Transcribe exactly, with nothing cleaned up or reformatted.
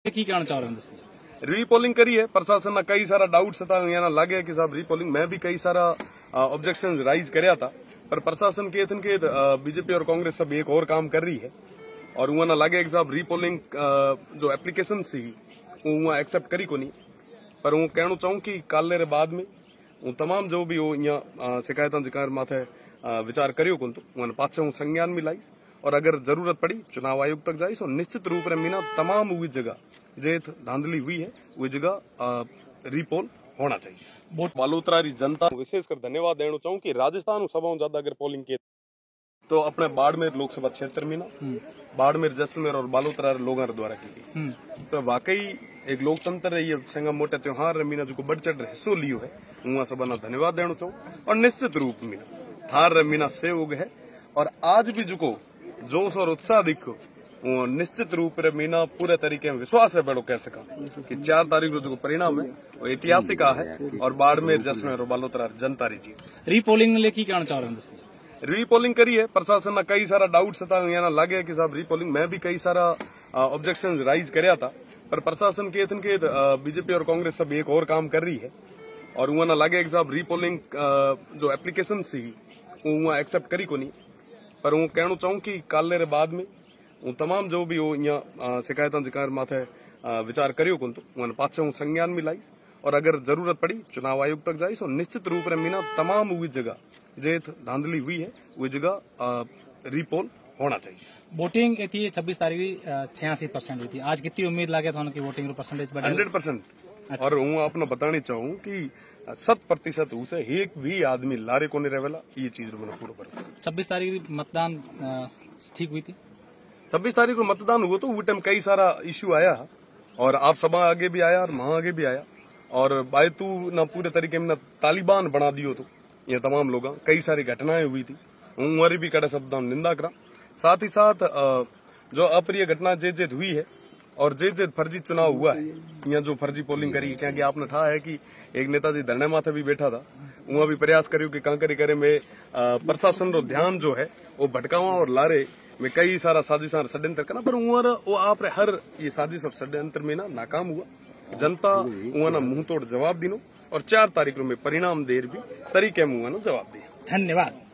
की कहना चाह रहे हैं रीपोलिंग करी है प्रशासन ने कई सारा डाउट था यहाँ लगे कि साहब रीपोलिंग मैं भी कई सारा ऑब्जेक्शन राइज करया था पर प्रशासन के थन के बीजेपी और कांग्रेस सब एक और काम कर रही है और वहाँ ना लगे कि साहब रीपोलिंग जो एप्लीकेशन सी वो एक्सेप्ट करी को नहीं पर वो कहना चाहूँ कि काले रे बाद में वो तमाम जो भी वो यहाँ शिकायत जिकार माथे विचार करियो कोन तो उन्हें पाछे हूँ संज्ञान में लाइस और अगर जरूरत पड़ी चुनाव आयोग तक जाइस और निश्चित रूप में मीना तमाम वो जगह जे धांधली हुई है वो जगह रिपोल होना चाहिए। बालोतरा री जनता विशेषकर धन्यवाद देना चाहूँ कि राजस्थान सभा ज्यादा अगर पोलिंग के तो अपने बाड़मेर लोकसभा क्षेत्र में ना बाड़मेर जैसलमेर और बालोतरा लोगों द्वारा की गई तो वाकई एक लोकतंत्र ये संगा मोटे त्योहार मीना जो बढ़ चढ़ हिस्सों लियो है वहाँ सभा ना धन्यवाद देना चाहूँ और निश्चित रूप में थार मीना से उग है और आज भी जो जोश और उत्साह दिखो वो निश्चित रूप से मीना पूरे तरीके में विश्वास है बड़ो कह सका कि चार तारीख जो परिणाम है वो ऐतिहासिक है और बाड़मेर जैसलमेर और बालोतरा जनता री जीत। रीपोलिंग में की कहना चाह रहे हैं रीपोलिंग करी है प्रशासन ने कई सारा डाउट था यहाँ लगे कि साहब रीपोलिंग मैं भी कई सारा ऑब्जेक्शन राइज करया था पर प्रशासन के थन के बीजेपी और कांग्रेस सब एक और काम कर रही है और वहाँ ना लगे कि साहब रीपोलिंग जो एप्लीकेशन सी वो एक्सेप्ट करी को नहीं पर वो कहना चाहूँ कि काले रे बाद में वो तमाम जो भी वो यहाँ शिकायत जिकार माथे विचार करियो कोन तो उन्हें पाछे हूँ संज्ञान में लाइस और अगर जरूरत पड़ी चुनाव आयोग तक जाइस और निश्चित रूप में मीना तमाम वो जगह जे धांधली हुई है वो जगह रिपोल होना चाहिए। वोटिंग थी छब्बीस तारीख छियासी परसेंट हुई थी आज कितनी उम्मीद लगे था उनकी वोटिंग परसेंटेज हंड्रेड परसेंट और हूँ आपने बतानी चाहूँ कि शत प्रतिशत उसे एक भी आदमी लारे को नहीं रहेला ये चीज मैंने पूरा कर छब्बीस तारीख मतदान ठीक हुई थी छब्बीस तारीख को मतदान हुआ तो वो टाइम कई सारा इश्यू आया और आप सभा आगे भी आया और वहां आगे भी आया और बायतू ना पूरे तरीके में ना तालिबान बना दियो तो ये तमाम लोग कई सारी घटनाएं हुई थी हमारी भी कड़े शब्द निंदा करा साथ ही साथ जो अप्रिय घटना जे जे हुई है और जे जे फर्जी चुनाव हुआ है यहाँ जो फर्जी पोलिंग करी क्योंकि आपने ठा है कि एक नेताजी धरने माथे भी बैठा था वहां भी प्रयास करियो कि कांकरी करे में प्रशासन रो ध्यान जो है वो भटकावा और लारे में कई सारा साजिश षड्यंत्र करना पर वो आप हर ये साजिश और षड्यंत्र में ना नाकाम हुआ जनता वहाँ ना मुंह तोड़ जवाब दिनो और चार तारीख में परिणाम देर भी तरीके में जवाब दिया। धन्यवाद।